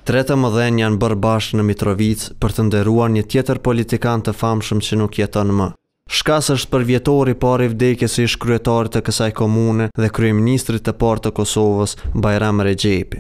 Tre të mëdhenj janë bërë bashkë në Mitrovicë për të nderuar një tjetër politikan të famshëm që nuk jeton më. Shkas është për vjetori pari vdekjes së ish kryetarit të kësaj komune dhe kryeministrit të parë të Kosovës, Bajram Rexhepi.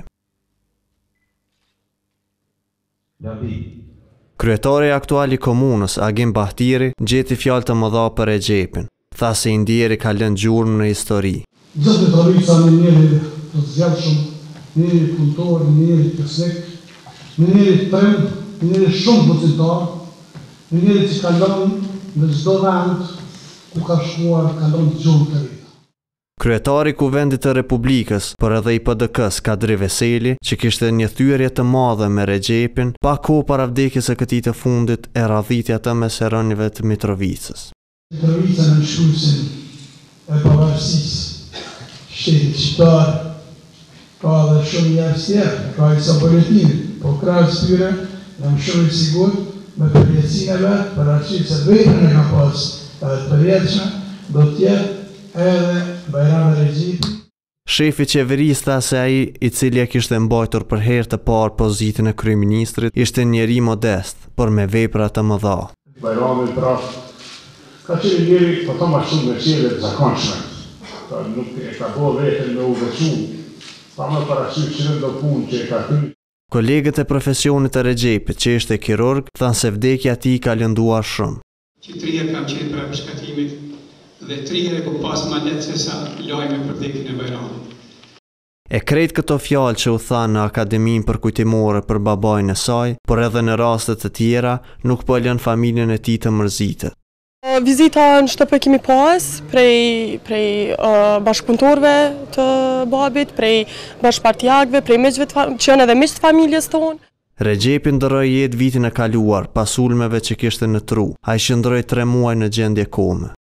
Kryetari aktual i komunës, Agim Bahtiri, gjeti fjalë të mëdha për Rexhepin. Tha se i ndjeri ka lënë gjurmë në histori. Gjithë Mitrovica në njëri të zgjatshëm, në njëri punëtor, në njëri teknik, në njëri trend, në njëri shumë vocitar, në njëri që kalon në çdo vend ku ka shkuar kalon gjurmë të rita. Kryetari i Kuvendit të Republikës, por edhe i PD-k-s Kadri Veseli, që kishte një thyrje të madhe me Rexhepin, pa kohë para vdekjes së këtij të fundit e radhitja të meseronjve të Mitrovicës. Mitrovica në shkruajsin e pavarësisë shtetit shqiptar, ka dhe shumë njerëz tjerë, ka i sa politinë, po krahas tyre jam shumë i sigurt me përjetësinë e vet, për arsye se vetëm e ka pas të përjetshme, do të jetë edhe Bajram Rexhepi. Shefi qeverisë tha se ai, i cili e kishte mbajtur për herë të parë pozitën e kryeministrit, ishte njeri modest, por me vepra të mëdha. Bajrami ka qenë njeri, po thoma shumë me qeve të zakonshme. Nuk e ka bo vetën me uvequ, pa më parasysh që në do punë që e ka kryer. Kolegët e profesionit të Rexhepit, që ishte kirurg, thanë se vdekja e tij ka lënduar shumë. Që 3 herë kam qenë para përshkatimit dhe 3 herë ku pas ma letë se sa lajme për vdekjen e Bajramit. E krejt këto fjalë që u tha në akademinë përkujtimore për babain e saj, por edhe në raste të tjera, nuk po lën familjen e tij të mërzitet. Vizita në shtëpi kemi pas prej bashkëpunëtorëve të babit, prej bashkëpartiakëve, prej miqve që janë edhe miq të familjes tonë. Rexhepi ndroi jetë vitin e kaluar pas ulmeve që kishte në tru. Ai qëndroi 3 muaj në gjendje kome.